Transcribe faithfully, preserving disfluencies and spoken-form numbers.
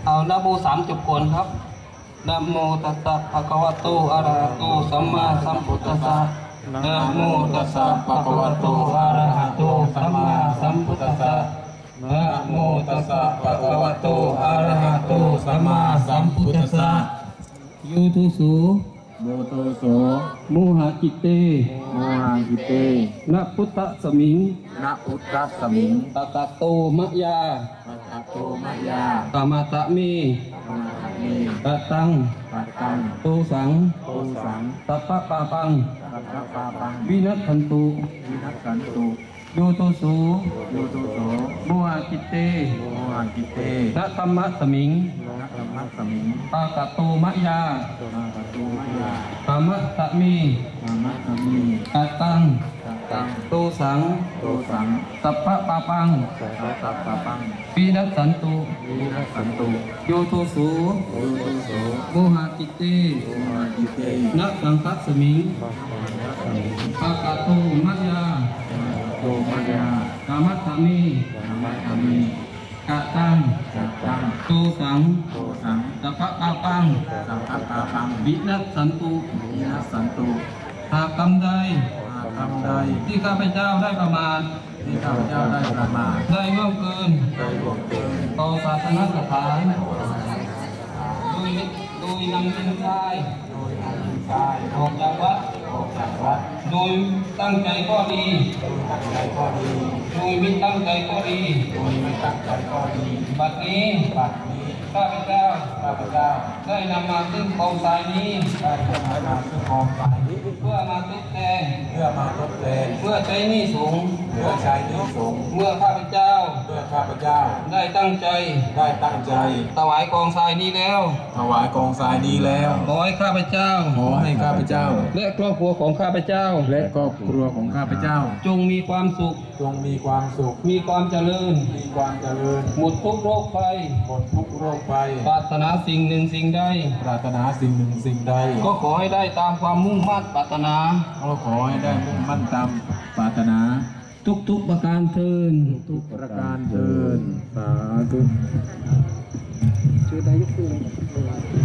เอานะโมสามจบก่อนครับนะโมตัสสะภะคะวะโตอะระหะโตสัมมาสัมพุทธัสสะนะโมตัสสะภะคะวะโตอะระหะโตสัมมาสัมพุทธัสสะนะโมตัสสะภะคะวะโตอะระหะโตสัมมาสัมพุทธัสสะยูทูสูโมโตโสโมหะจิตเตโมหังกิเตนะพุทธสมิงนะพุทธสมิงตตะโตมะยาปัตโตมยาตมะตะมีธรรมะมีตะตังปัตตังตูสังโตสังสัพพะปาปังปัตตปาปังวินัสสันตุวินัสสันตุโยโตสูโยโตโสโมหะจิตเตโมหังกิเตนะธรรมะสมิงนะธรรมะสมิงตตะโตมะยานาปตูมยาตมะตะมีธรรมะมีตะตังปัตตังตูสังโตสังสัพพะปาปังปัตตปาปังวินัสสันตุวินัสสันตุโยโตสูโยโตโสโมหะจิตเตโมหังกิเตนะสังคัสสมิงนะสมิงปะกะโตมะยาโตมยาตมะตะมีธรรมะมีกะตังจัตตังตูสังโตสังสัพพะปาปังสังฆปาปังวินัสสันตุวินัสสันตุหากกรรมใดหากทำใดที่ข้าพเจ้าได้ประมาทที่ข้าพเจ้าได้ประมาทได้ล่วงเกินได้ล่วงเกินต่อศาสนสถานโดยโดยนำเป็นชายโดยทางกายออกจากวัดออกจากวัดโดยตั้งใจก็ดีโดยตั้งใจก็ดีโดยไม่ตั้งใจก็ดีโดยไม่ตั้งใจก็ดีบัดนี้บัดนี้ข้าพเจ้าข้าพเจ้าได้นำมาซึ่งกองทรายนี้ได้เคลื่อนมามาซึ่งกองสายนี้เพื่อมาทดแทนเพื่อมาทดแทนเพื่อใช้หนี้สงฆ์เพื่อใช้หนี้สงฆ์เมื่อข้าพเจ้าเพื่อข้าพเจ้าได้ตั้งใจได้ตั้งใจถวายกองทรายนี้แล้วถวายกองทรายนี้แล้วขอให้ข้าพเจ้าขอให้ข้าพเจ้าและครอบครัวของข้าพเจ้าและครอบครัวของข้าพเจ้าจงมีความสุขจงมีความสุขมีความเจริญมีความเจริญหมดทุกโรคภัยหมดทุกโรคภัยปรารถนาสิ่งหนึ่งสิ่งใดปรารถนาสิ่งหนึ่งสิ่งใดก็ขอให้ได้ตามความมุ่งมั่นปรารถนาก็ขอให้ได้มุ่งมั่นตามปรารถนาทุกๆประการเทินทุกประการเทินสาธุชื่อนายกคืออะไร